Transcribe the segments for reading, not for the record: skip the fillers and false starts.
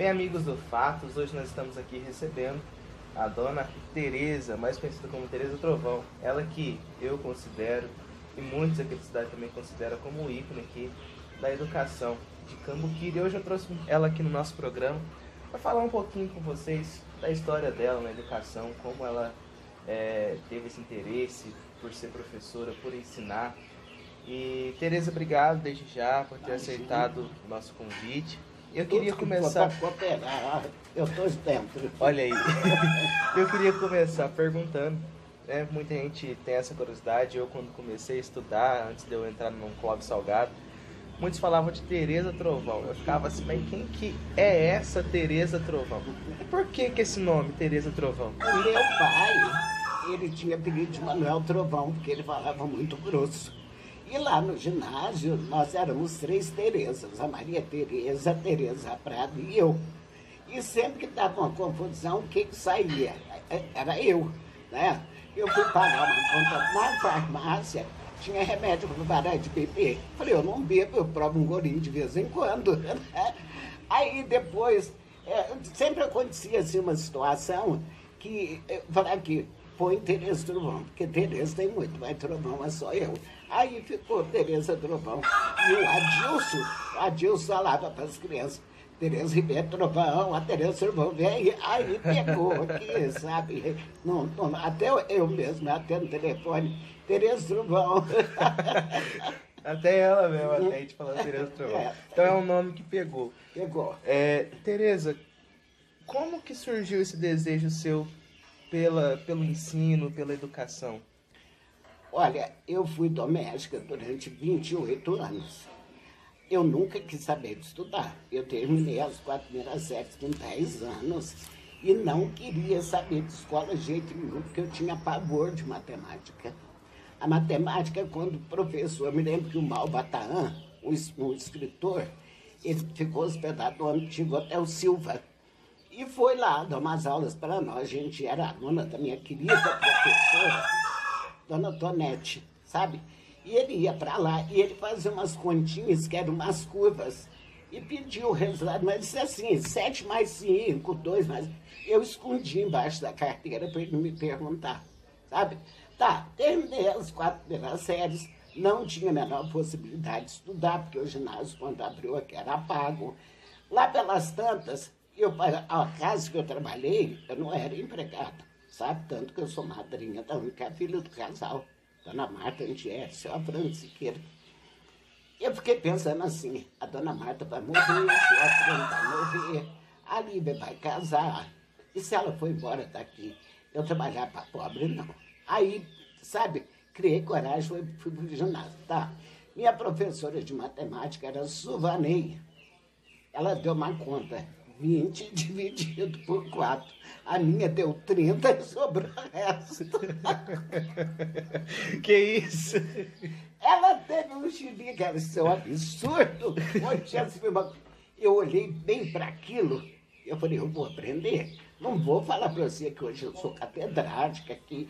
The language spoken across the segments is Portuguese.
Bem, amigos do Fatos, hoje nós estamos aqui recebendo a dona Tereza, mais conhecida como Tereza Trovão. Ela que eu considero, e muitos aqui da cidade também consideram como um ícone aqui da educação de Cambuquira. E hoje eu trouxe ela aqui no nosso programa para falar um pouquinho com vocês da história dela na educação, como ela teve esse interesse por ser professora, por ensinar. E Tereza, obrigado desde já por ter aceitado o nosso convite. Eu queria começar... Eu estou dentro. Olha aí. Eu queria começar perguntando, né? Muita gente tem essa curiosidade. Eu, quando comecei a estudar, antes de eu entrar no Clóvis Salgado, muitos falavam de Tereza Trovão. Eu ficava assim, mas quem que é essa Tereza Trovão? E por que esse nome, Tereza Trovão? O meu pai, ele tinha apelido de Manuel Trovão, porque ele falava muito grosso. E lá no ginásio, nós éramos 3 Terezas, a Maria Tereza, a Tereza Prado e eu. E sempre que dava uma confusão, o que saía? Era eu, né? Eu fui pagar uma conta na farmácia, tinha remédio para parar de beber. Falei, eu não bebo, eu provo um golinho de vez em quando. Né? Aí depois, sempre acontecia assim uma situação que, falar aqui, põe Tereza Trovão, porque Tereza tem muito, mas Trovão é só eu. Aí ficou Tereza Trovão. E o Adilson falava para as crianças, Tereza Ribeiro Trovão, a Tereza Trovão vem. Aí pegou aqui, sabe? Até eu mesmo, até no telefone, Tereza Trovão. Até ela mesmo, até a gente falando Tereza Trovão. Então é um nome que pegou. Pegou. Tereza, como que surgiu esse desejo seu pelo ensino, pela educação? Olha, eu fui doméstica durante 28 anos. Eu nunca quis saber de estudar. Eu terminei as 4 primeiras séries com 10 anos e não queria saber de escola de jeito nenhum, porque eu tinha pavor de matemática. A matemática, quando o professor, me lembro que o Malbataan, um escritor, ele ficou hospedado no antigo Hotel Silva. E foi lá dar umas aulas para nós. A gente era aluna da minha querida professora, Dona Tonete, sabe? E ele ia para lá e ele fazia umas continhas que eram umas curvas. E pediu o resultado, mas disse assim, 7 mais 5, 2 mais... Eu escondi embaixo da carteira para ele não me perguntar, sabe? Tá, terminei as 4 primeiras séries, não tinha a menor possibilidade de estudar, porque o ginásio, quando abriu aqui, era pago. Lá pelas tantas... a casa que eu trabalhei, eu não era empregada, sabe? Tanto que eu sou madrinha da única filha do casal, Dona Marta Antieri, senhora Franciqueira. Eu fiquei pensando assim, a Dona Marta vai morrer, a senhora Fran vai morrer, a Líbia vai casar, e se ela for embora daqui, eu trabalhar para pobre, não. Aí, sabe, criei coragem, fui pro ginásio, tá? Minha professora de matemática era Suvanei, ela deu uma conta, 20 dividido por 4. A minha deu 30 e sobrou o resto. Que isso? Ela teve um gibi que era um absurdo. Eu olhei bem para aquilo. Eu falei, eu vou aprender. Não vou falar para você que hoje eu sou catedrática aqui.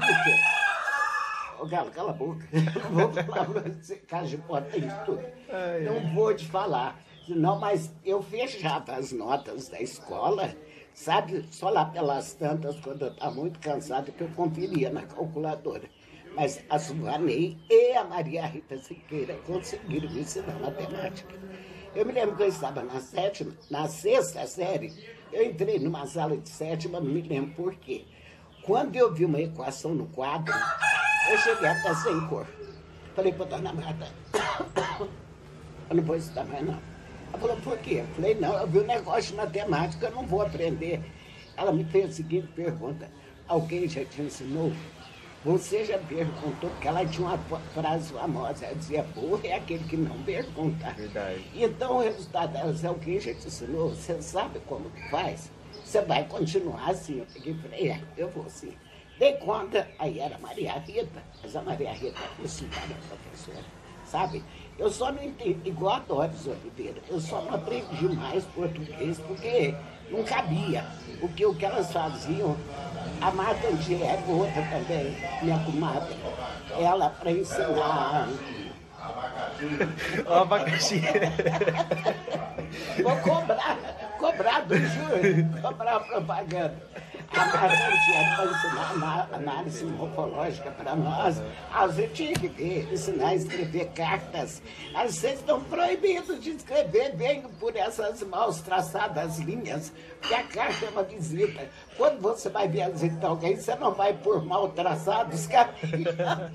Ô, Galo, cala a boca. Não vou falar para você, Cajipó tem tudo. Não vou te falar. Não, mas eu fechava as notas da escola, sabe? Só lá pelas tantas, quando eu estava muito cansado, que eu conferia na calculadora. Mas a Suvanei e a Maria Rita Siqueira conseguiram me ensinar matemática. Eu me lembro que eu estava na sexta série, eu entrei numa sala de 7ª, não me lembro por quê. Quando eu vi uma equação no quadro, eu cheguei até sem cor. Falei para a Dona Marta, eu não vou estudar mais não. Ela falou, por quê? Eu falei, não, eu vi um negócio de matemática, eu não vou aprender. Ela me fez a seguinte pergunta, alguém já te ensinou? Você já perguntou? Porque ela tinha uma frase famosa, ela dizia, burro é aquele que não pergunta. Verdade. Então o resultado dela, se alguém já te ensinou, você sabe como que faz? Você vai continuar assim. Eu peguei e falei, eu vou sim. Dei conta, aí era Maria Rita, mas a Maria Rita foi estudar a professora, sabe? Eu só não entendi, igual a Doris Oliveira, eu só não aprendi mais português porque não cabia. O que elas faziam, a Marta Antieri, outra também, minha comadre, ela para ensinar O abacaxi. Vou cobrar lembrar do Júlio, cobrar propaganda. A Marcia para ensinar análise morfológica para nós. Você tinha que ensinar a escrever cartas. Vocês estão proibidos de escrever bem por essas mal traçadas linhas, porque a carta é uma visita. Quando você vai visitar alguém, você não vai por mal traçados caminhos.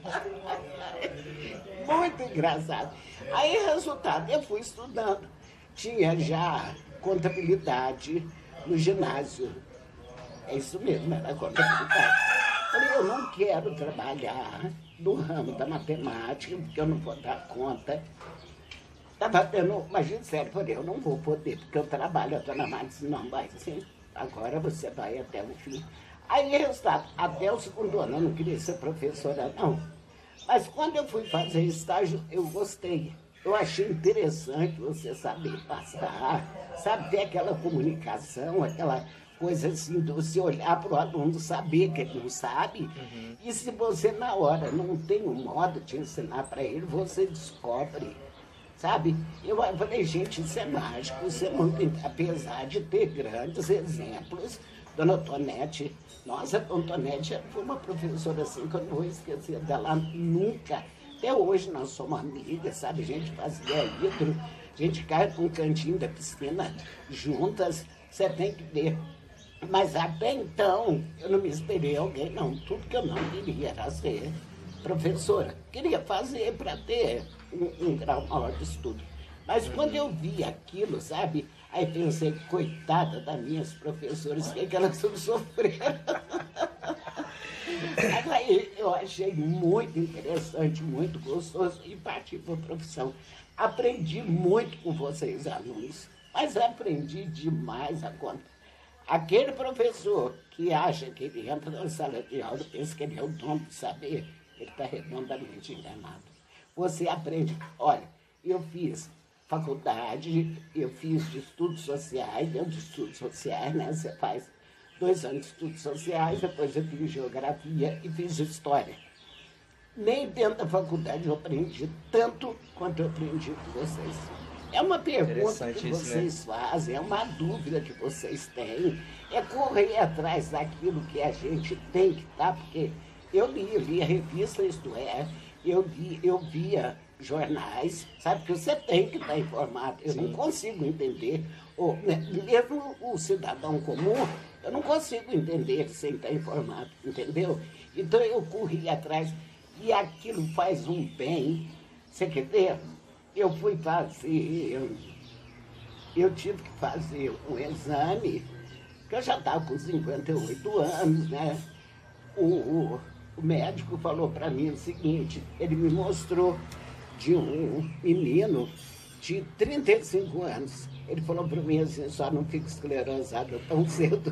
Muito engraçado. Aí, resultado, eu fui estudando. Tinha já contabilidade no ginásio. É isso mesmo, era contabilidade. Falei, eu não quero trabalhar no ramo da matemática, porque eu não vou dar conta. Estava tendo uma sério, falei, eu não vou poder, porque eu trabalho, a dona Mari disse, não, vai sim, agora você vai até o fim. Aí, resultado, até o segundo ano, eu não queria ser professora, não. Mas quando eu fui fazer estágio, eu gostei. Eu achei interessante você saber passar, sabe, ter aquela comunicação, aquela coisa assim, de você olhar para o aluno, saber que ele não sabe. E se você, na hora, não tem um modo de ensinar para ele, você descobre, sabe? Eu falei, gente, isso é mágico, isso é muito, apesar de ter grandes exemplos. Dona Tonete, nossa, Dona Tonete foi uma professora assim, que eu não vou esquecer dela nunca. Até hoje nós somos amigas, sabe? A gente fazia hidro, a gente cai para um cantinho da piscina juntas, você tem que ver. Mas até então, eu não me esperei alguém, não. Tudo que eu não queria era ser professora. Queria fazer para ter um grau maior de estudo. Mas quando eu vi aquilo, sabe? Aí pensei, coitada das minhas professoras, o que elas sofreram? Aí eu achei muito interessante, muito gostoso e parti para a profissão. Aprendi muito com vocês, alunos, mas aprendi demais a conta. Aquele professor que acha que ele entra na sala de aula e pensa que ele é o dono do saber, ele está redondamente enganado. Você aprende, olha, eu fiz faculdade, eu fiz de estudos sociais, dentro de estudos sociais, né? Você faz 2 anos de estudos sociais, depois eu fiz geografia e fiz história. Nem dentro da faculdade eu aprendi tanto quanto eu aprendi com vocês. É uma pergunta que vocês fazem, é uma dúvida que vocês têm, é correr atrás daquilo que a gente tem que estar, porque eu lia a revista Isto É, eu via jornais, sabe, que você tem que estar informado. Eu não consigo entender, mesmo o cidadão comum, eu não consigo entender sem estar informado, entendeu? Então eu corri atrás e aquilo faz um bem. Você quer ver? Eu fui fazer, eu tive que fazer um exame, que eu já estava com 58 anos, né? O médico falou para mim o seguinte, ele me mostrou de um menino de 35 anos. Ele falou para mim assim, só não fica esclerosado tão cedo.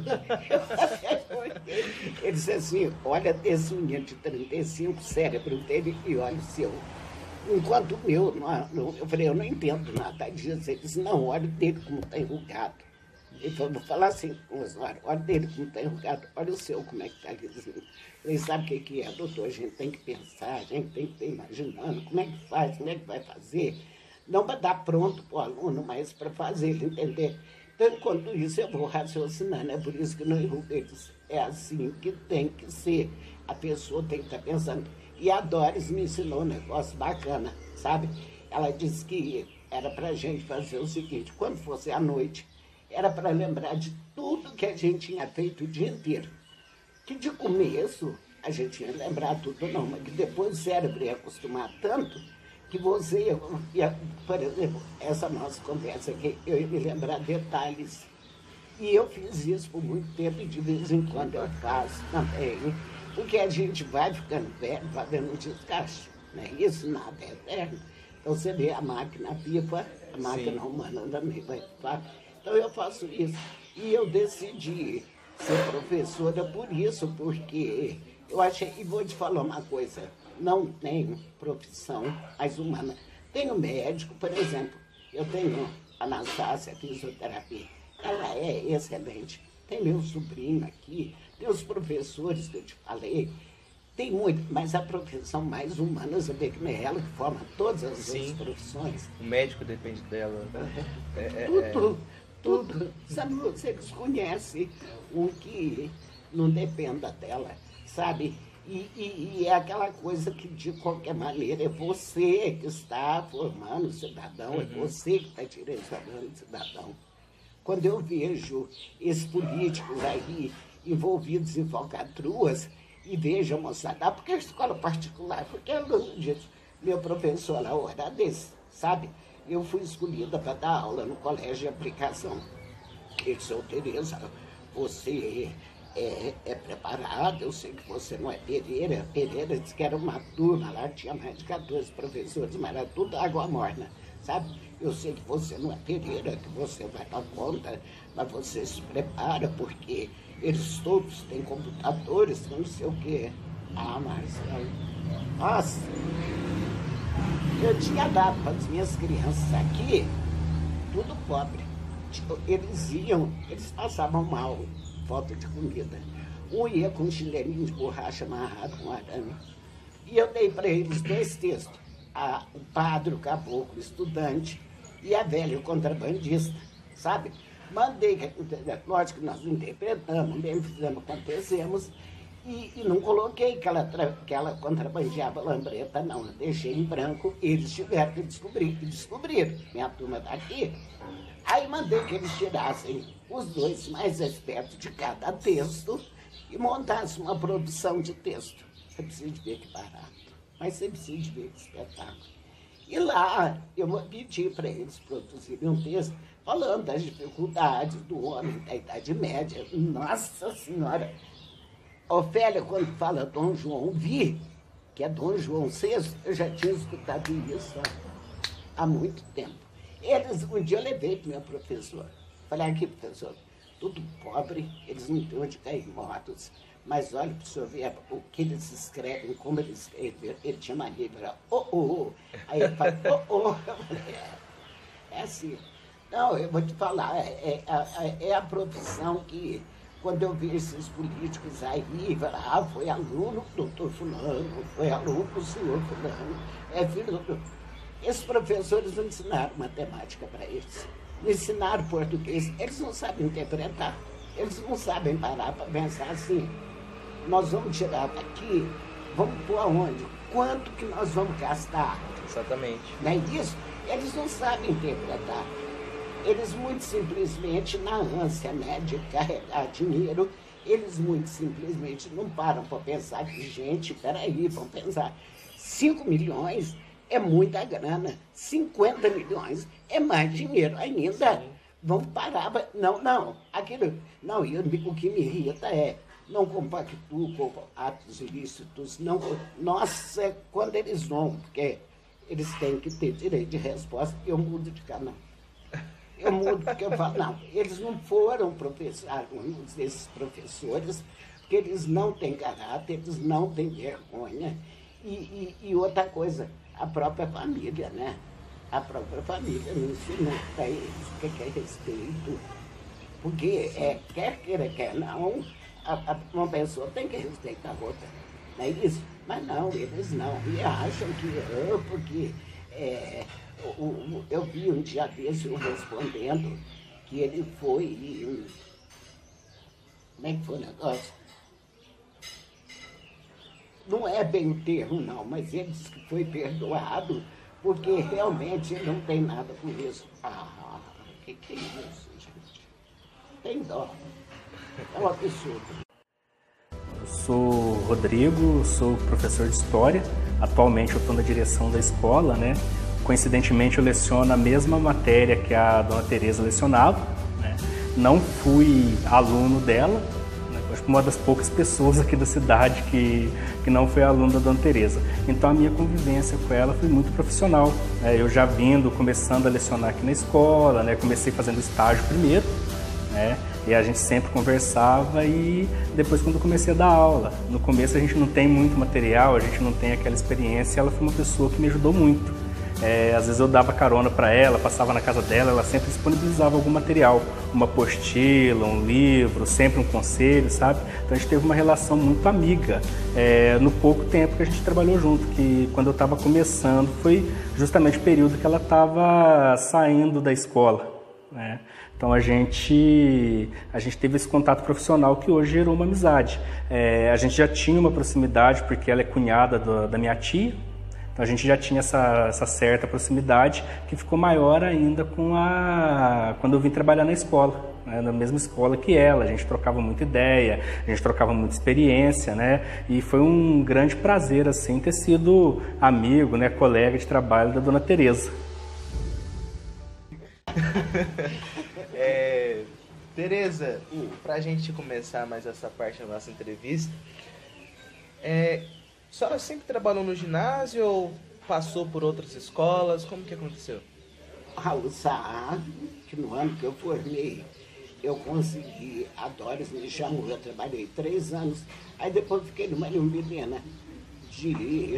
Ele disse assim, olha desse menino de 35, o cérebro dele e olha o seu. Enquanto o meu, eu falei, eu não entendo nada disso. Ele disse, não, olha dele como está enrugado. Ele falou, vou falar assim com a senhora, olha dele como está enrugado, olha o seu como é que está lisinho. Eu falei, sabe o que é, doutor? A gente tem que pensar, a gente tem que estar imaginando como é que faz, como é que vai fazer. Não para dar pronto para o aluno, mas para fazer ele entender. Então, enquanto isso, eu vou raciocinando. É por isso que no erro deles é assim que tem que ser. A pessoa tem que estar pensando. E a Doris me ensinou um negócio bacana, sabe? Ela disse que era para a gente fazer o seguinte, quando fosse à noite, era para lembrar de tudo que a gente tinha feito o dia inteiro. Que de começo a gente ia lembrar tudo não, mas que depois o cérebro ia acostumar tanto que você ia, por exemplo, essa nossa conversa aqui, eu ia me lembrar detalhes. E eu fiz isso por muito tempo e de vez em quando eu faço também. Porque a gente vai ficando velho, vai vendo um desgaste, né? Isso nada é eterno. Então você vê a máquina viva, a máquina humana também vai ficar. Então eu faço isso. E eu decidi ser professora por isso, porque eu achei, e vou te falar uma coisa, não tenho profissão mais humana. Tenho médico, por exemplo, eu tenho a Anastácia, fisioterapia, ela é excelente. Tem meu sobrinho aqui, tem os professores que eu te falei, tem muito, mas a profissão mais humana, você vê que é ela que forma todas as outras profissões. O médico depende dela. tudo. Sabe, você desconhece um que não dependa dela, sabe? E é aquela coisa que, de qualquer maneira, é você que está formando o cidadão, é você que está direcionando o cidadão. Quando eu vejo esses políticos aí envolvidos em falcatruas, e vejo a moçada, porque a escola particular, porque aluno disso, meu professor lá era desse, sabe? Eu fui escolhida para dar aula no colégio de aplicação. Ele disse, Tereza, você é preparada, eu sei que você não é Pereira. Pereira disse que era uma turma, lá tinha mais de 14 professores, mas era tudo água morna, sabe? Eu sei que você não é Pereira, que você vai dar conta, mas você se prepara, porque eles todos têm computadores, não sei o quê. Ah, Marcelo, nossa, eu tinha dado para as minhas crianças aqui, tudo pobre. Eles passavam mal, falta de comida. Um ia com um chinelinho de borracha amarrado com arame. E eu dei para eles 2 textos. O padre, o caboclo, o estudante e a velha, o contrabandista, sabe? Mandei, lógico que nós interpretamos, bem fizemos, acontecemos, e não coloquei que ela contrabandeava lambreta, não. Eu deixei em branco, eles tiveram que descobrir, e descobriram. Minha turma daqui. Aí mandei que eles tirassem os 2 mais espertos de cada texto e montassem uma produção de texto. Você precisa de ver que barato, mas você precisa de ver que espetáculo. E lá eu pedi para eles produzirem um texto falando das dificuldades do homem da Idade Média. Nossa Senhora! Ofélia, quando fala Dom João Vi, que é Dom João VI, eu já tinha escutado isso há muito tempo. Um dia eu levei para o meu professor. Falei, aqui, professor, tudo pobre, eles não têm onde cair mortos. Mas olha para o senhor ver o que eles escrevem, como eles escrevem. Ele tinha mania de falar, Aí ele fala, Eu falei, é assim. Não, eu vou te falar, é a profissão que, quando eu vi esses políticos aí, foi aluno do doutor fulano, foi aluno do senhor fulano, é filho do... Esses professores não ensinaram matemática para eles, não ensinaram português, eles não sabem interpretar, eles não sabem parar para pensar assim, nós vamos tirar daqui, vamos pôr aonde? Quanto que nós vamos gastar? Exatamente. Não é isso? Eles não sabem interpretar. Eles muito simplesmente, na ânsia, né, de carregar dinheiro, eles muito simplesmente não param para pensar que, gente, peraí, vamos pensar, 5 milhões é muita grana, 50 milhões é mais dinheiro ainda. Sim. Vamos parar, o que me irrita é, não compactuo com atos ilícitos, não, nossa, quando eles vão, porque eles têm que ter direito de resposta, eu mudo de canal. Eu mudo porque eu falo, não, eles não foram alunos desses professores, porque eles não têm caráter, eles não têm vergonha. E outra coisa, a própria família, né? A própria família não ensinou para eles o que é respeito. Porque, quer queira, quer não, uma pessoa tem que respeitar a outra. Não é isso? Mas não, eles não. E acham que, porque... eu vi um dia desse respondendo que ele foi... Como é que foi o negócio? Não é bem o termo, não, mas ele disse que foi perdoado porque realmente ele não tem nada com isso. Que é isso, gente? Tem dó. É um absurdo. Eu sou Rodrigo, sou professor de História. Atualmente eu estou na direção da escola, né? Coincidentemente eu leciono a mesma matéria que a dona Tereza lecionava, né? Não fui aluno dela, né? Acho que uma das poucas pessoas aqui da cidade que não foi aluno da dona Tereza. Então a minha convivência com ela foi muito profissional, né? Eu já começando a lecionar aqui na escola, né? Comecei fazendo estágio primeiro, né? E a gente sempre conversava e depois quando eu comecei a dar aula. No começo a gente não tem muito material, a gente não tem aquela experiência, ela foi uma pessoa que me ajudou muito. Às vezes eu dava carona para ela, passava na casa dela, ela sempre disponibilizava algum material, uma apostila, um livro, sempre um conselho, sabe? Então a gente teve uma relação muito amiga no pouco tempo que a gente trabalhou junto, que quando eu estava começando foi justamente o período que ela estava saindo da escola, né? Então a gente teve esse contato profissional que hoje gerou uma amizade. A gente já tinha uma proximidade porque ela é cunhada da minha tia, então a gente já tinha essa certa proximidade que ficou maior ainda quando eu vim trabalhar na escola. Na mesma escola que ela, a gente trocava muita ideia, a gente trocava muita experiência, né? E foi um grande prazer, assim, ter sido amigo, né, colega de trabalho da Dona Tereza. Tereza, para a gente começar mais essa parte da nossa entrevista, a senhora sempre trabalhou no ginásio ou passou por outras escolas? Como que aconteceu? O SAA, que no ano que eu formei, eu consegui, a Doris me chamou, eu trabalhei 3 anos, aí depois fiquei numa menina de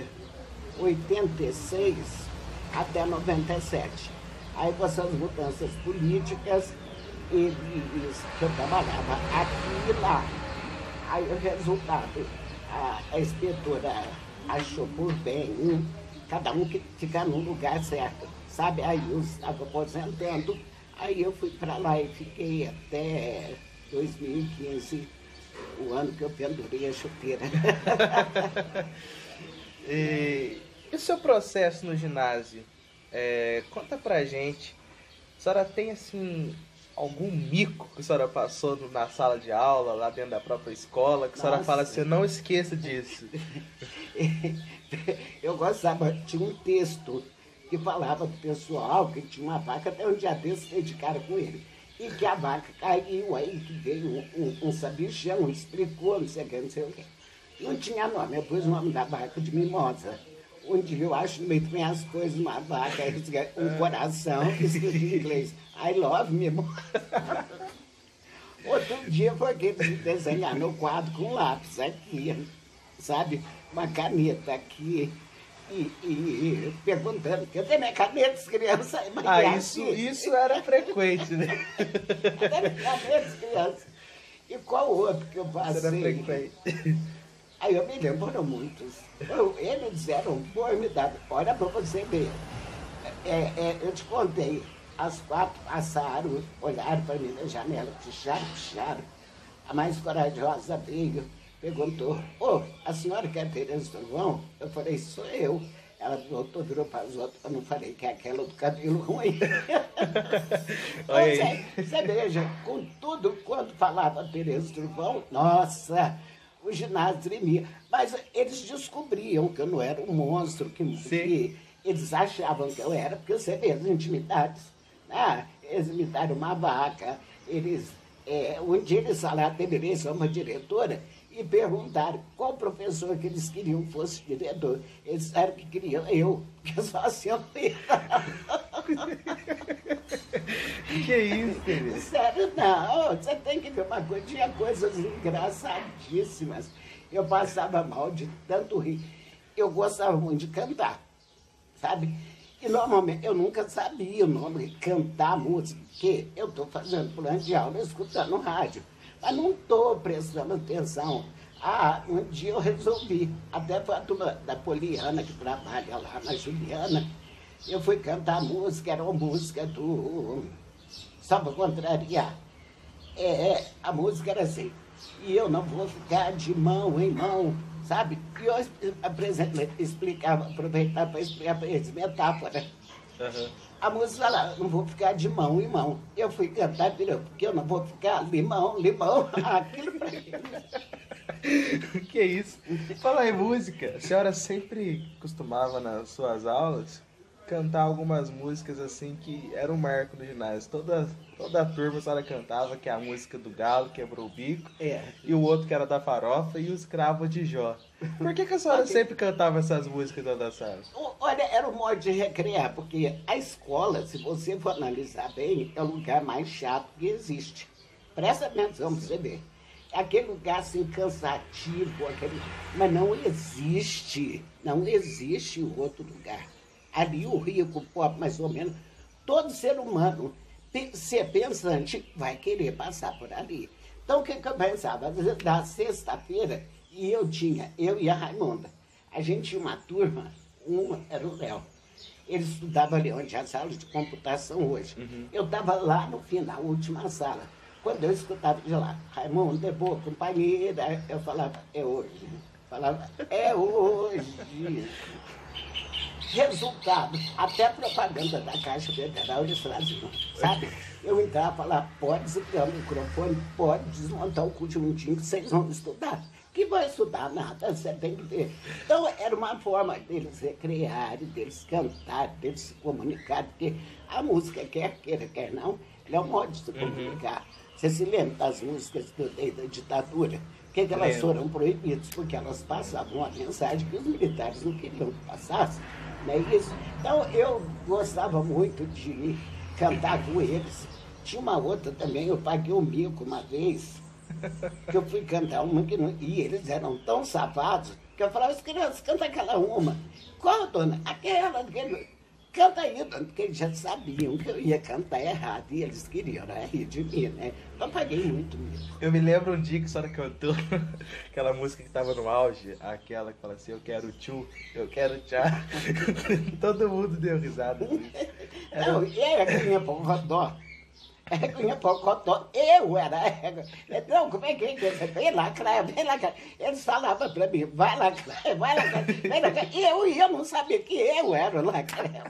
86 até 97. Aí com essas mudanças políticas, eles que eu trabalhava aqui e lá. Aí o resultado, a inspetora achou por bem cada um que ficar no lugar certo, sabe? Aí eu estava aposentando, aí eu fui para lá e fiquei até 2015, o ano que eu pendurei a chuteira. E o seu processo no ginásio? Conta pra gente. A senhora tem, assim, algum mico que a senhora passou na sala de aula, lá dentro da própria escola, que a senhora fala assim, não esqueça disso? Eu gostava, tinha um texto que falava do pessoal que tinha uma vaca, até um dia desse fiquei de cara com ele, e que a vaca caiu, aí que veio um sabichão, explicou, não sei o que, não sei o que. Não tinha nome, eu pus o nome da vaca de Mimosa. Um dia eu acho no meio das minhas coisas uma vaca, um coração, escrito em inglês, I love Mimosa. Outro dia foi aquele de desenhar no quadro com lápis aqui, sabe? Uma caneta aqui. E perguntando, cadê minha caneta, as crianças? Isso era frequente, né? Cadê minha caneta, as crianças? E qual outro que eu passei? Isso era frequente. Aí eu me lembro, foram muitos. Eles eram formidáveis. Olha para você ver. Eu te contei, as 4 passaram, olharam para mim na janela, picharam. A mais corajosa veio, perguntou, a senhora quer Tereza Trovão? Eu falei, sou eu. Ela voltou, virou para as outras, eu não falei que é aquela do cabelo ruim. Você veja, com tudo, quando falava Tereza Trovão, nossa, o ginásio tremia. Mas eles descobriam que eu não era um monstro, que eles achavam que eu era, porque você vê as intimidades. Né? Eles imitaram uma vaca, um dia eles falaram, deveria ser uma diretora, e perguntaram qual professor que eles queriam fosse diretor. Eles disseram que queriam eu, porque só assim eu Que é isso, Tereza? Sério, não, você tem que ver uma coisa, tinha coisas engraçadíssimas. Eu passava mal de tanto rir. Eu gostava muito de cantar, sabe? E normalmente eu nunca sabia o nome de cantar música, porque eu estou fazendo plano de aula escutando rádio. Mas não estou prestando atenção. Um dia eu resolvi, até para a turma da Poliana, que trabalha lá na Juliana, eu fui cantar música, era uma música só para contrariar. A música era assim, e eu não vou ficar de mão em mão, sabe? E eu aproveitava para explicar para eles metáfora. Uhum. A música lá, não vou ficar de mão em mão. Eu fui cantar, porque eu não vou ficar limão, aquilo pra ele. Que isso? Falar em música, a senhora sempre costumava nas suas aulas cantar algumas músicas assim que eram um marco no ginásio. Toda a turma a senhora cantava, que é a música do Galo, quebrou o bico, e o outro que era da Farofa, e o Escravo de Jó. Por que a senhora sempre cantava essas músicas da sala? Olha, era um modo de recrear, porque a escola, se você for analisar bem, é o lugar mais chato que existe. Presta atenção pra você ver. É aquele lugar assim, cansativo, mas não existe o outro lugar. Ali o rico, o pobre, mais ou menos, todo ser humano, ser pensante, vai querer passar por ali. Então o que eu pensava? Às vezes, da sexta-feira, eu e a Raimunda, a gente tinha uma turma, uma era o Léo, Ele estudava ali onde é a sala de computação hoje. Eu estava lá no fim, na última sala. Quando eu escutava de lá, Raimundo, de boa companheira, eu falava, é hoje. Falava, é hoje. Resultado, até a propaganda da Caixa Federal eles faziam, sabe? Eu entrava e falava, pode desligar o microfone, pode desmontar o conjuntinho que vocês vão estudar. Que vai estudar nada, você tem que ver. Então, era uma forma deles recrearem, deles cantarem, deles se comunicarem, porque a música, quer queira, quer não, ela é um modo de se comunicar. Você se lembra das músicas que eu dei da ditadura? Por que elas foram proibidas? Porque elas passavam uma mensagem que os militares não queriam que passasse. Não é isso? Então, eu gostava muito de cantar com eles. Tinha uma outra também, eu paguei um mico uma vez, que eu fui cantar uma que não... E eles eram tão safados que eu falava, as crianças, canta aquela uma. Qual, dona? Aquela. Canta aí, dona, porque eles já sabiam que eu ia cantar errado e eles queriam rir de mim, né? Então paguei muito mesmo. Eu me lembro um dia que a senhora cantou aquela música que estava no auge, aquela que fala assim, eu quero tchu, eu quero tchá. Todo mundo deu risada. Não, era minha porra-dó. Minha porra-dó. Eu era. Não, como é que é? Vem lá, Craia, vem lá, Craia. Eles falavam pra mim, vai lá, Craia, vai lá, Craia, vem lá, Craia. E eu ia, não sabia que eu era lá, Craia.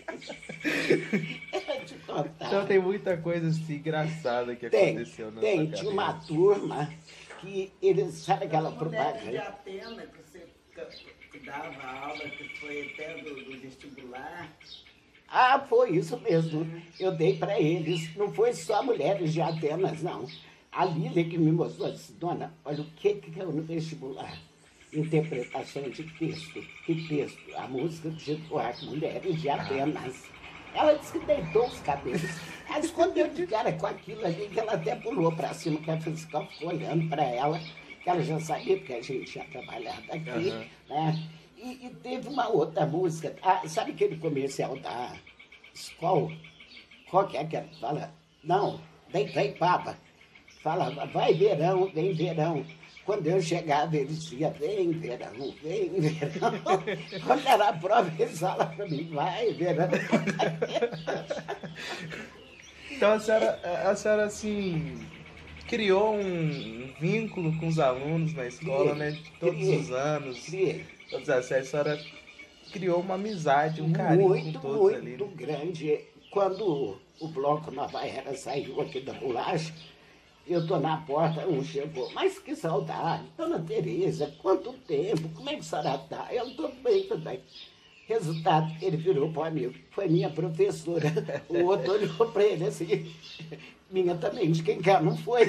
Então tem muita coisa assim, engraçada que aconteceu na sua cabeça. Tinha uma turma que eles, sabe aquela propaganda? De Atenas, que você dava aula, que foi até do vestibular. Ah, foi isso mesmo. Eu dei para eles. Não foi só mulheres de Atenas, não. A Lília que me mostrou, disse, dona, olha o que é no vestibular. Interpretação de texto. Que texto? A música do Chico Buarque, Mulheres de Atenas. Ela disse que deitou os cabelos. Ela escondeu de cara com aquilo ali, que ela até pulou para cima, que a fiscal ficou olhando para ela, que ela já sabia, porque a gente tinha trabalhado aqui, né? E teve uma outra música, sabe aquele comercial da escola? Qual que é que ela fala? Não, da Itaipava. Falava, vai verão, vem verão. Quando eu chegava, eles diziam, vem verão, vem verão. Quando era a prova, eles falavam para mim, vai verão. Então a senhora assim, criou um vínculo com os alunos na escola, né? Todos os anos. Todas as séries, a senhora criou uma amizade, um carinho com todos ali. Muito grande. Quando o Bloco Nova Era saiu aqui da bolacha, eu estou na porta, um chegou, mas que saudade, dona Tereza, quanto tempo, como é que a senhora está? Eu estou bem também. Resultado, ele virou para o amigo, foi minha professora. O outro olhou para ele assim, minha também, de quem cá não foi.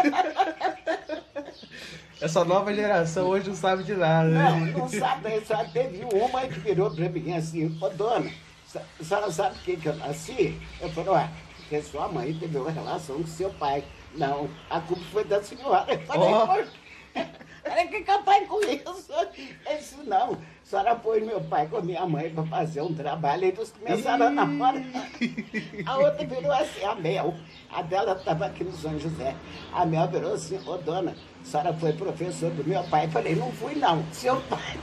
Essa nova geração hoje não sabe de nada, né? Não sabe, só teve uma que virou para mim assim, ô dona, a senhora sabe por que eu nasci? Eu falei, porque sua mãe teve uma relação com seu pai. Não, a culpa foi da senhora. Eu falei, olha que capaz com isso. Ele disse, não, a senhora pôs meu pai com minha mãe para fazer um trabalho, e eles começaram a namorar. A outra virou assim, a Mel, a dela estava aqui no São José. A Mel virou assim, ô dona, a senhora foi professor do meu pai. Eu falei, não fui não, seu pai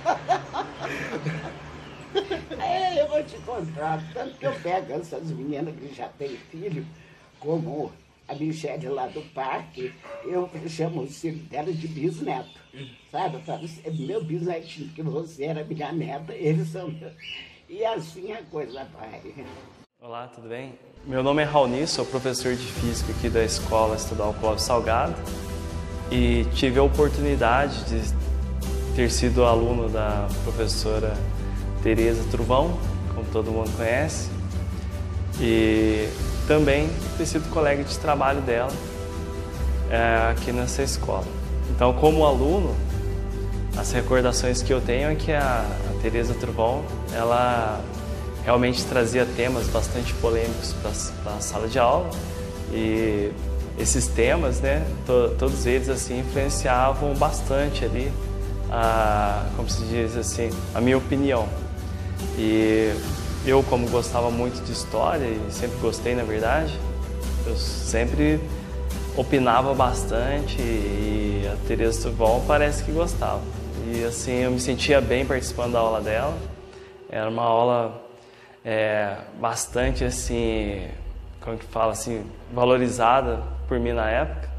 Aí eu vou te contar, tanto que eu pego essas meninas que já têm filho, como a Michele lá do parque, eu chamo o filho dela de bisneto, sabe? Eu falo, é meu bisnetinho, que você era minha neta, eles são meus. E assim a coisa vai. Olá, tudo bem? Meu nome é Raoni, sou professor de Física aqui da Escola Estadual Clóvis Salgado e tive a oportunidade de ter sido aluno da professora Tereza Truvão, como todo mundo conhece, e também ter sido colega de trabalho dela aqui nessa escola. Então, como aluno, as recordações que eu tenho é que a Tereza Truvão, ela realmente trazia temas bastante polêmicos para a sala de aula e esses temas, né, todos eles assim influenciavam bastante ali, como se diz assim, a minha opinião. E eu, como gostava muito de história e sempre gostei, na verdade, eu sempre opinava bastante e a Tereza Truvão parece que gostava. E assim, eu me sentia bem participando da aula dela. Era uma aula bastante assim, como que fala assim, valorizada por mim na época,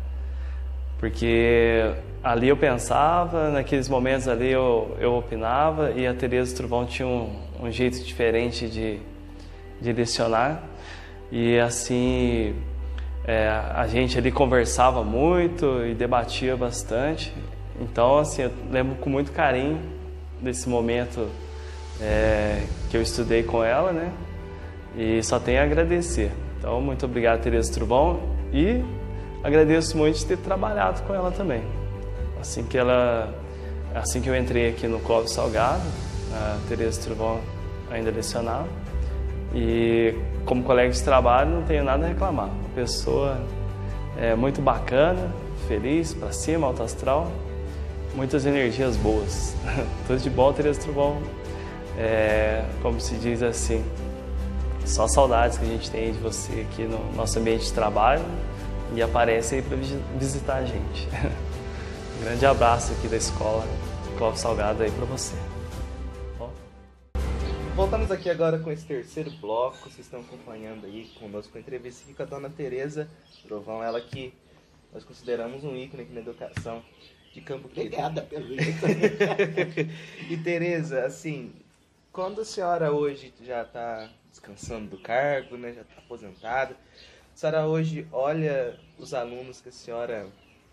porque ali eu pensava, naqueles momentos ali eu opinava, e a Tereza Trovão tinha um jeito diferente de lecionar, e assim a gente ali conversava muito e debatia bastante. Então assim, eu lembro com muito carinho desse momento que eu estudei com ela, né? E só tenho a agradecer. Então, muito obrigado, Tereza Trovão, e agradeço muito de ter trabalhado com ela também. Assim que eu entrei aqui no Clóvis Salgado, a Tereza Trovão ainda lecionava, e como colega de trabalho não tenho nada a reclamar. Uma pessoa muito bacana, feliz, para cima, alto astral, muitas energias boas. Tudo de bom, Tereza Trovão. Como se diz assim, só saudades que a gente tem de você aqui no nosso ambiente de trabalho, e aparece aí para visitar a gente. Um grande abraço aqui da escola Clóvis Salgado aí para você. Bom. Voltamos aqui agora com esse terceiro bloco. Vocês estão acompanhando aí conosco a entrevista aqui com a dona Tereza Trovão, ela que nós consideramos um ícone aqui na educação de Campo Querido. Obrigada pelo ícone. E Tereza, assim, quando a senhora hoje já está descansando do cargo, né, já está aposentada, a senhora hoje olha os alunos que a senhora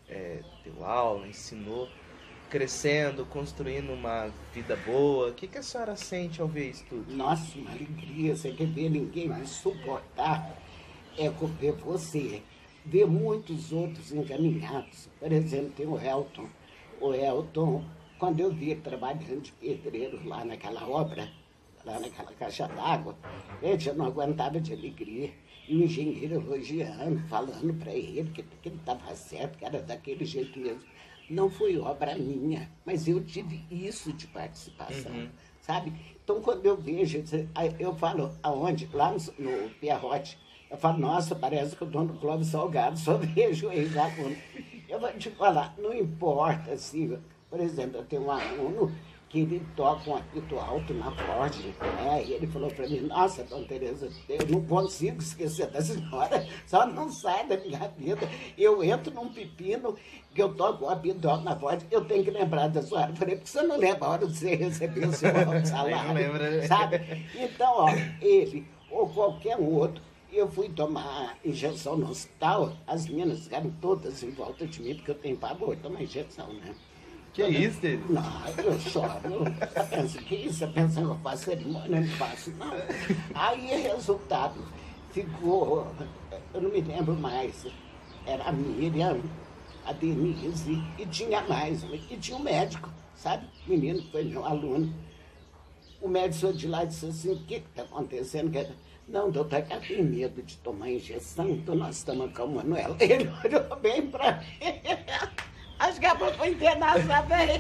deu aula, ensinou, crescendo, construindo uma vida boa, o que a senhora sente ao ver isso tudo? Nossa, uma alegria. Você quer ver ninguém mais suportar, ver você, ver muitos outros encaminhados. Por exemplo, tem o Elton. O Elton, quando eu vi ele trabalhando de pedreiro lá naquela obra, lá naquela caixa d'água, eu não aguentava de alegria. E o engenheiro elogiando, falando para ele que ele estava certo, que era daquele jeito mesmo. Não foi obra minha, mas eu tive isso de participação, sabe? Então, quando eu vejo, eu falo, aonde? Lá no Pierrote, eu falo, nossa, parece que eu estou no Clóvis Salgado, só vejo ex-aluno. Eu vou te falar, não importa, assim, por exemplo, eu tenho um aluno que ele toca um apito alto na Ford, né? E ele falou para mim, nossa, dona Tereza, eu não consigo esquecer da senhora, só não sai da minha vida. Eu entro num pepino que eu toco um apito alto na Ford, eu tenho que lembrar da senhora. Eu falei, porque você não lembra a hora de você receber o seu salário, não lembra, sabe? Então, ó, ele ou qualquer outro, eu fui tomar injeção no hospital, as meninas ficaram todas em volta de mim, porque eu tenho pavor de tomar injeção, né? Que isso, Tereza? Não, eu choro. Você pensa que isso? Você pensa que eu faço cerimônia? Não faço, não. Aí, resultado, ficou, eu não me lembro mais, era a Miriam, a Denise, e tinha mais, e tinha um médico, sabe? O menino que foi meu aluno. O médico saiu de lá e disse assim, o que está acontecendo? Não, doutor, eu tenho medo de tomar injeção, então nós estamos com o Manuel. Ele olhou bem para mim. Acho que a pessoa foi internar também.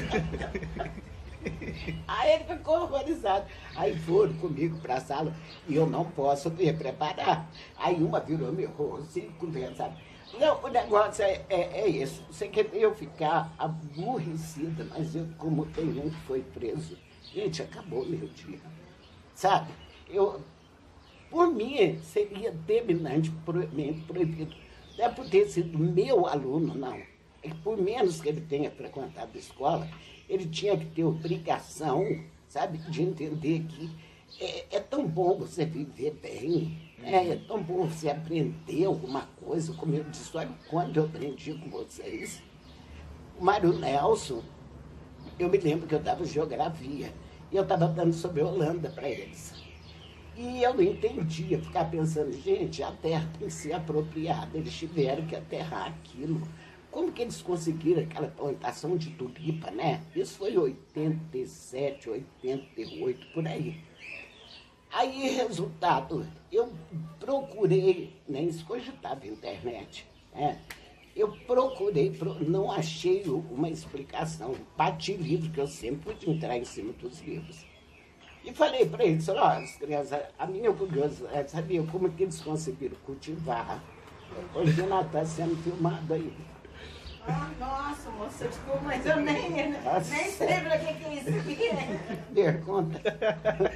Aí ele ficou horrorizado. Aí foram comigo para a sala e eu não posso me preparar. Aí uma virou meu rosto e conversava. Não, o negócio é esse. Você quer eu ficar aborrecida, mas eu, como tem um que foi preso, gente, acabou meu dia. Sabe? Por mim, seria terminantemente proibido. Não é por ter sido meu aluno, não. Por menos que ele tenha frequentado a escola, ele tinha que ter obrigação, sabe, de entender que é tão bom você viver bem, é tão bom você aprender alguma coisa, como eu disse, olha, quando eu aprendi com vocês. O Mário Nelson, eu me lembro que eu dava geografia, e eu estava dando sobre a Holanda para eles. E eu não entendia, ficava pensando, gente, a terra tem que ser apropriada, eles tiveram que aterrar aquilo. Como que eles conseguiram aquela plantação de tulipa, né? Isso foi em 87, 88, por aí. Aí, resultado, eu procurei, nem escogitava internet, né? Eu procurei, não achei uma explicação. Bati livro, que eu sempre pude entrar em cima dos livros. E falei para eles, ó, as crianças, a minha curiosidade, sabia como que eles conseguiram cultivar. Hoje ela está sendo filmada aí. Ah, nossa, moça, desculpa, mas eu nem sei pra que é isso aqui. Pergunta.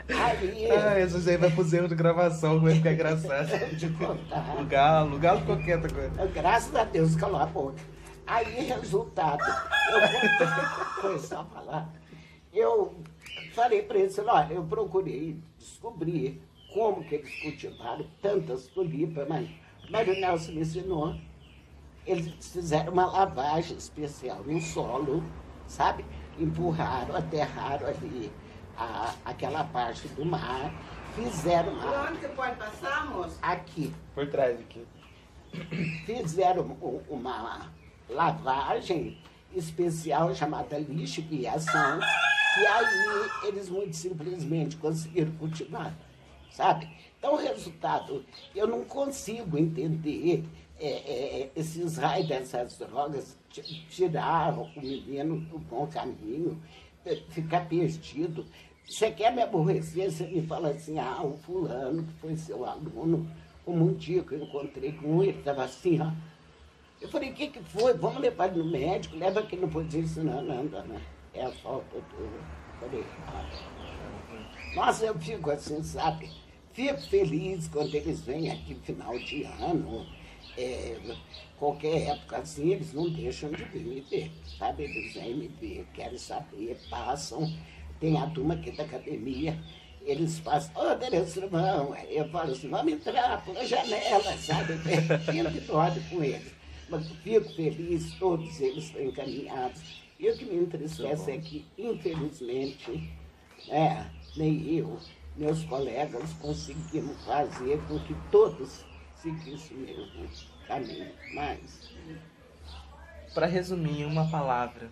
Aí, Isso aí vai pro erro de gravação, vai ficar engraçado. de contar. O galo qualquer coisa. Graças a Deus, calou a boca. Aí, resultado, foi só falar. Eu falei para eles, olha, eu procurei descobrir como que eles cultivaram tantas tulipas, mas o Nelson me ensinou. Eles fizeram uma lavagem especial no solo, sabe? Empurraram, aterraram ali aquela parte do mar, fizeram Por onde que pode passar, moço? aqui. Por trás aqui. Fizeram uma lavagem especial chamada lixo e criação, que aí eles muito simplesmente conseguiram cultivar, sabe? Então, o resultado, eu não consigo entender esses raios dessas drogas, tirar o menino do bom caminho, ficar perdido. Você quer me aborrecer, você me fala assim, o fulano que foi seu aluno, um dia que eu encontrei com ele, estava assim, ó. Eu falei, o que foi? Vamos levar ele no médico, leva aqui no poder. Não, é a falta do... Falei, Nossa, eu fico assim, sabe? Fico feliz quando eles vêm aqui final de ano, qualquer época assim, eles não deixam de vir me ver, sabe? Eles vêm me ver, querem saber, passam. Tem a turma aqui da academia, eles passam, Tereza, eu falo assim, vamos entrar pela janela, sabe? Eu que dorme com eles. Mas fico feliz, todos eles estão encaminhados. E o que me entristece é que, infelizmente, nem eu, meus colegas conseguimos fazer com que todos seguissem o mesmo caminho. Mas, Para resumir em uma palavra,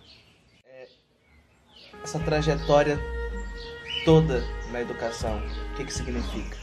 essa trajetória toda na educação, o que significa?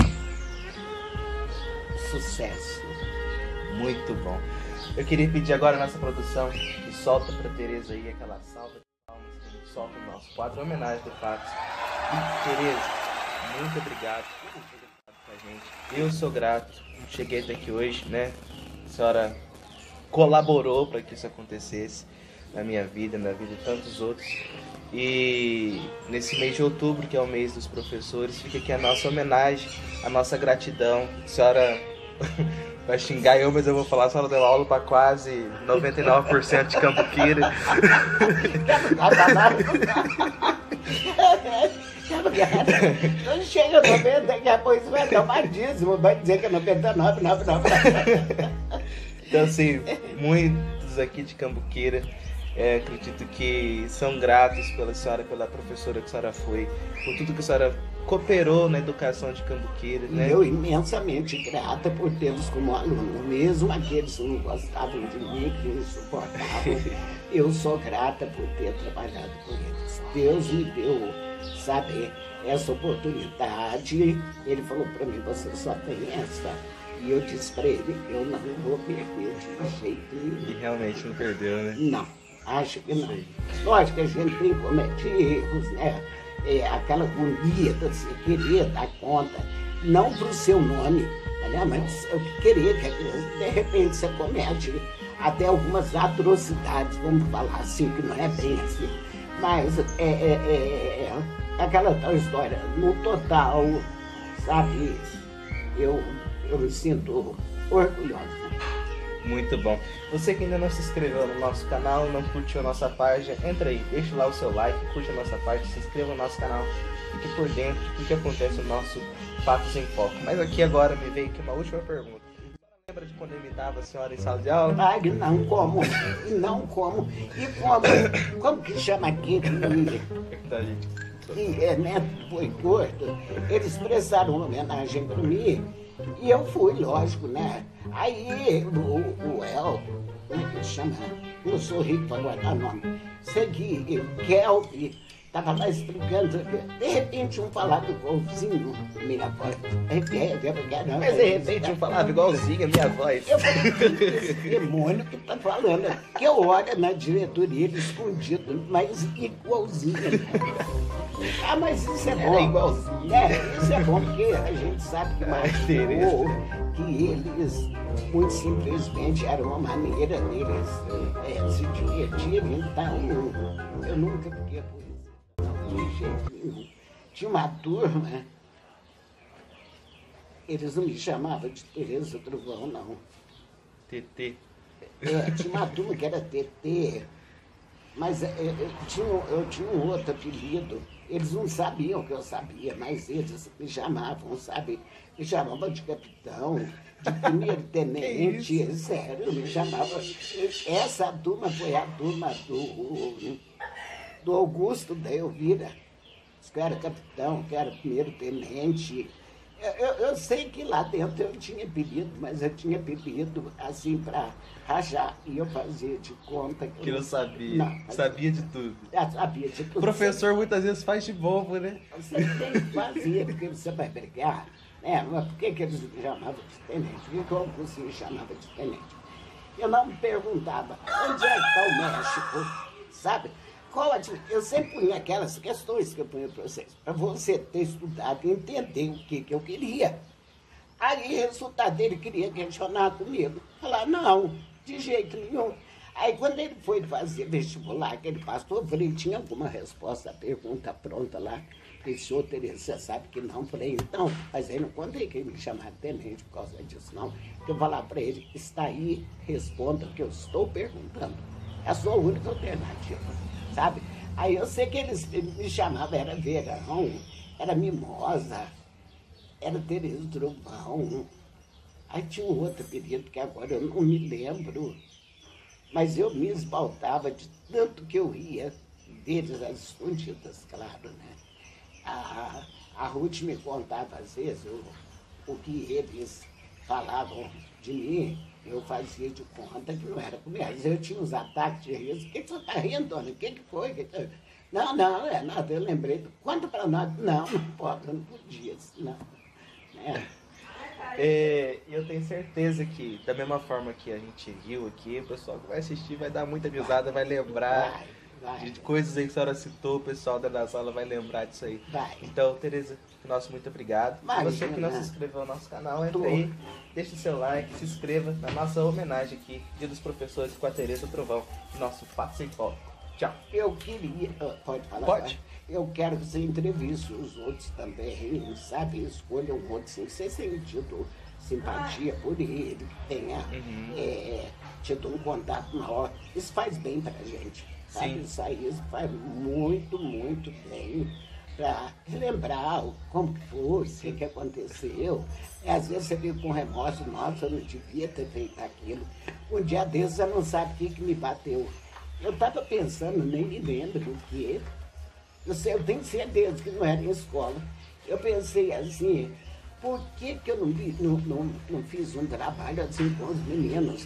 sucesso. Muito bom. Eu queria pedir agora a nossa produção que solta para Tereza aí aquela salva de palmas que a gente solta no nosso quadro homenagem do Fatos. E Tereza, muito obrigado por ter ficado com a gente. Eu sou grato, cheguei até aqui hoje, né? A senhora colaborou para que isso acontecesse na minha vida, na vida de tantos outros. E nesse mês de outubro, que é o mês dos professores, fica aqui a nossa homenagem, a nossa gratidão. A senhora vai xingar eu, mas eu vou falar, a senhora deu aula para quase 99% de Cambuquira. Não chega a 90, daqui a pouco você vai tomar dízimo, vai dizer que é 99,99. Então, assim, muitos aqui de Cambuquira, acredito que são gratos pela senhora, pela professora que a senhora foi, por tudo que a senhora cooperou na educação de Cambuquira, né? Eu imensamente grata por tê-los como aluno, mesmo aqueles que não gostavam de mim, que não suportavam, eu sou grata por ter trabalhado com eles. Deus me deu, sabe, essa oportunidade. Ele falou para mim, você só tem essa. E eu disse para ele, eu não vou perder de jeito nenhum. E realmente não perdeu, né? Não, acho que não. Lógico que a gente tem que cometer erros, né? Aquela agonia de você querer dar conta, não para o seu nome, né? Mas eu queria que de repente você comete até algumas atrocidades, vamos falar assim, que não é bem assim. Mas aquela tal história, no total, sabe, eu me sinto orgulhosa. Muito bom. Você que ainda não se inscreveu no nosso canal, não curtiu a nossa página, entra aí, deixa lá o seu like, curte a nossa página, se inscreva no nosso canal, fique por dentro do que acontece no nosso Fatos em Foco. Mas aqui agora me veio aqui uma última pergunta. Você lembra de quando eu imitava a senhora em sala de aula? Ai, não como, não como. E como que chama aqui? Que é neto foi gordo, eles prestaram uma homenagem para mim e eu fui, lógico, né? Aí o El, como é que chama? Eu sou rico para guardar nome. Segui, Kelp, estava lá explicando, de repente um falava igualzinho minha voz. Mas de repente eu falava igualzinho a minha voz. Eu falei, esse demônio que tá falando, que eu olho na diretoria, ele escondido, mas igualzinho. Mas isso é bom. É igualzinho. Isso é bom, porque a gente sabe que marcou, que eles, muito simplesmente, era uma maneira deles se divertirem. Então, eu nunca fiquei por isso, de jeito nenhum. tinha uma turma, eles não me chamavam de Tereza Trovão, não. TT. Tinha uma turma que era TT, mas eu tinha um outro apelido. Eles não sabiam que eu sabia, mas eles me chamavam, sabe? Me chamavam de capitão, de primeiro-tenente, sério, me chamavam. Essa turma foi a turma do Augusto, da Elvira, que era capitão, que era primeiro-tenente. Eu sei que lá dentro eu tinha apelido, mas eu tinha apelido assim para rachar. E eu fazia de conta que não sabia. Não, sabia de tudo. Sabia de tudo. O professor muitas vezes faz de bobo, né? Você tem que fazer, porque você vai brigar. Né? Mas por que eles me chamavam de tenente? Por que o Augusto me chamava de tenente? Eu não me perguntava onde é que está o México, sabe? Eu sempre punha aquelas questões que eu punha para vocês, para você ter estudado e entender o que eu queria. Aí, resultado, ele queria questionar comigo. Falar, não, de jeito nenhum. Aí, quando ele foi fazer vestibular, que ele passou, eu falei, tinha alguma resposta à pergunta pronta lá? Falei, senhor Tereza, você sabe que não? Falei, então, mas aí não contei que ele me chamava de tenente por causa disso, não. Eu falar para ele, está aí, responda o que eu estou perguntando. É a sua única alternativa. Sabe? Aí eu sei que eles me chamavam, era Verão, era Mimosa, era Tereza Trovão. Aí tinha um outro apelido que agora eu não me lembro, mas eu me esbaltava de tanto que eu ria deles às escondidas, claro, né? A Ruth me contava às vezes o que eles falavam de mim. Eu fazia de conta que não era comigo. Às vezes eu tinha uns ataques de riso. O que você está rindo, dona? O que foi? Não, não é nada. Eu lembrei. Conta para nós. Não pode, não podia. Não. Eu tenho certeza que, da mesma forma que a gente riu aqui, o pessoal que vai assistir vai dar muita risada, vai lembrar de coisas aí que a senhora citou, o pessoal da sala vai lembrar disso aí. Então, Tereza, nosso muito obrigado. Você que não se inscreveu no nosso canal, entra aí, deixa o seu like, se inscreva na nossa homenagem aqui, Dia dos Professores com a Tereza Trovão, nosso Fato Sem Foco. Tchau. Eu queria... Pode falar? Pode. Eu quero que você entreviste os outros também, sabe? Escolha um outro, sem ser sentido simpatia por ele, que tenha tido um contato maior. Isso faz bem pra gente, sabe? Isso faz muito, muito bem para relembrar como que foi, o que aconteceu. Às vezes você fica com remorso, nossa, eu não devia ter feito aquilo. Um dia desses você não sabe o que me bateu. Eu estava pensando, nem me lembro o que. Eu tenho certeza que não era em escola. Eu pensei assim, por que eu não fiz um trabalho assim com os meninos?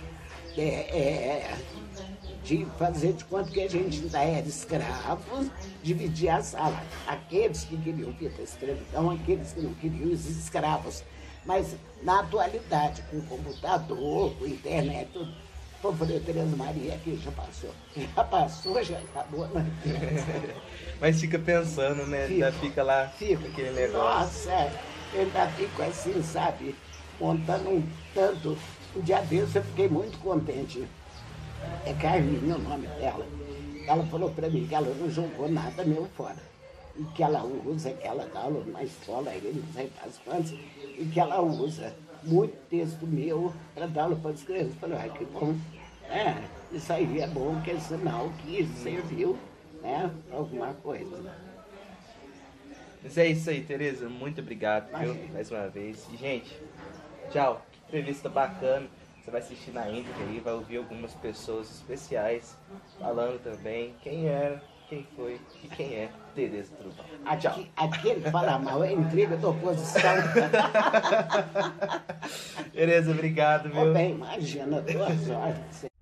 De fazer de conta que a gente ainda era escravo, dividir a sala. Aqueles que queriam vir da escravidão, aqueles que não queriam, os escravos. Mas na atualidade, com computador, com internet, tudo. Pô, falei, Tereza Maria aqui já passou, já acabou. Mas fica pensando, né? Ainda fica lá aquele negócio. Nossa, eu ainda fico assim, sabe? Contando um tanto. Um dia desses eu fiquei muito contente. É Carminha o nome dela. Ela falou pra mim que ela não jogou nada meu fora. E que ela usa, que ela dá aula na escola, aí não sei das quantas, e que ela usa muito texto meu para dar aula para as crianças. Eu falei, ai, que bom. Isso aí é bom, que é sinal que serviu, né, para alguma coisa. Mas é isso aí, Tereza. Muito obrigado, viu? Mais uma vez. E, gente, tchau. Que entrevista bacana. Você vai assistir na íntegra aí, vai ouvir algumas pessoas especiais falando também quem era, quem foi e quem é Tereza Trovão. Aquele que fala mal é intriga da oposição. Tereza, obrigado, viu? Bem, imagina, 2 horas.